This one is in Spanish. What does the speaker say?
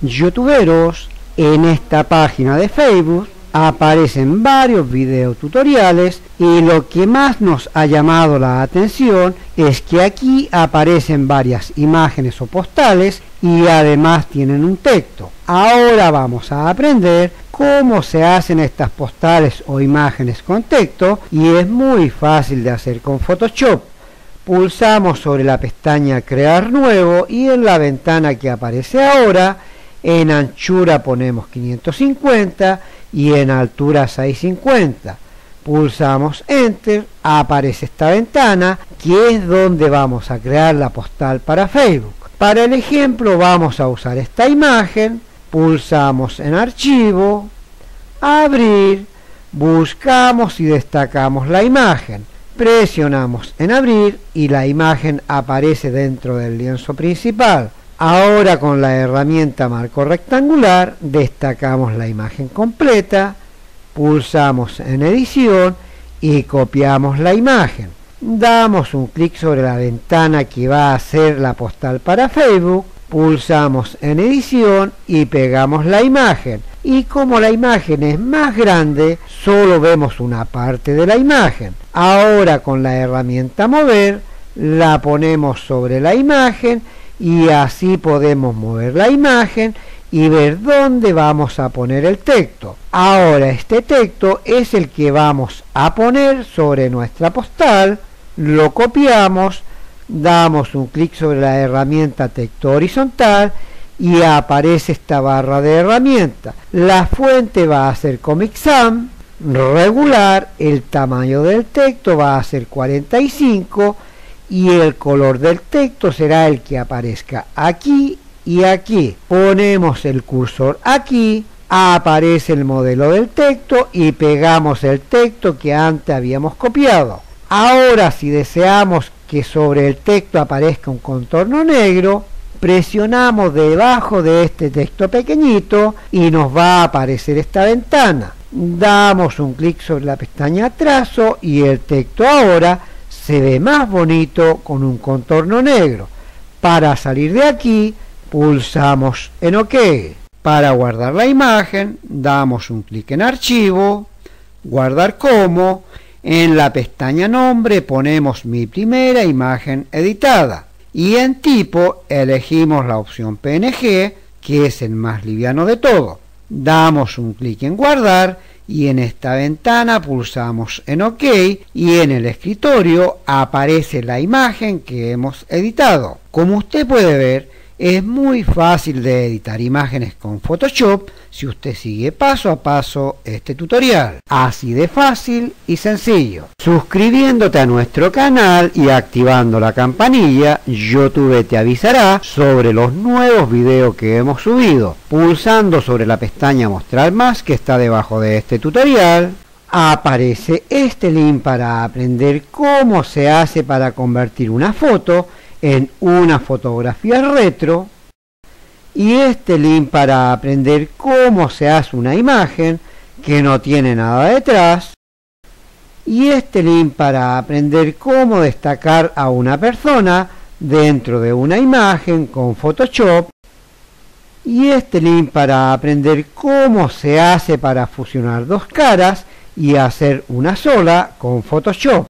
youtuberos, en esta página de Facebook aparecen varios videotutoriales y lo que más nos ha llamado la atención es que aquí aparecen varias imágenes o postales y además tienen un texto. Ahora vamos a aprender cómo se hacen estas postales o imágenes con texto y es muy fácil de hacer con Photoshop. Pulsamos sobre la pestaña Crear nuevo y en la ventana que aparece ahora, en anchura ponemos 550 y en altura 650. Pulsamos Enter, aparece esta ventana que es donde vamos a crear la postal para Facebook. Para el ejemplo vamos a usar esta imagen, pulsamos en Archivo, Abrir, buscamos y destacamos la imagen. Presionamos en Abrir y la imagen aparece dentro del lienzo principal. Ahora con la herramienta Marco Rectangular destacamos la imagen completa, pulsamos en Edición y copiamos la imagen. Damos un clic sobre la ventana que va a ser la postal para Facebook, pulsamos en Edición y pegamos la imagen. Y como la imagen es más grande, solo vemos una parte de la imagen. Ahora con la herramienta Mover, la ponemos sobre la imagen y así podemos mover la imagen y ver dónde vamos a poner el texto. Ahora este texto es el que vamos a poner sobre nuestra postal, lo copiamos, damos un clic sobre la herramienta Texto Horizontal y aparece esta barra de herramientas. La fuente va a ser Comic Sans, regular, el tamaño del texto va a ser 45 y el color del texto será el que aparezca aquí y aquí. Ponemos el cursor aquí, aparece el modelo del texto y pegamos el texto que antes habíamos copiado. Ahora si deseamos que sobre el texto aparezca un contorno negro, presionamos debajo de este texto pequeñito y nos va a aparecer esta ventana. Damos un clic sobre la pestaña Trazo y el texto ahora se ve más bonito con un contorno negro. Para salir de aquí, pulsamos en OK. Para guardar la imagen, damos un clic en Archivo, Guardar como. En la pestaña Nombre ponemos mi primera imagen editada. Y en tipo elegimos la opción PNG, que es el más liviano de todo. Damos un clic en Guardar y en esta ventana pulsamos en OK y en el escritorio aparece la imagen que hemos editado. Como usted puede ver, es muy fácil de editar imágenes con Photoshop si usted sigue paso a paso este tutorial. Así de fácil y sencillo. Suscribiéndote a nuestro canal y activando la campanilla, YouTube te avisará sobre los nuevos videos que hemos subido. Pulsando sobre la pestaña Mostrar más que está debajo de este tutorial, aparece este link para aprender cómo se hace para convertir una foto en una fotografía retro y este link para aprender cómo se hace una imagen que no tiene nada detrás y este link para aprender cómo destacar a una persona dentro de una imagen con Photoshop y este link para aprender cómo se hace para fusionar dos caras y hacer una sola con Photoshop.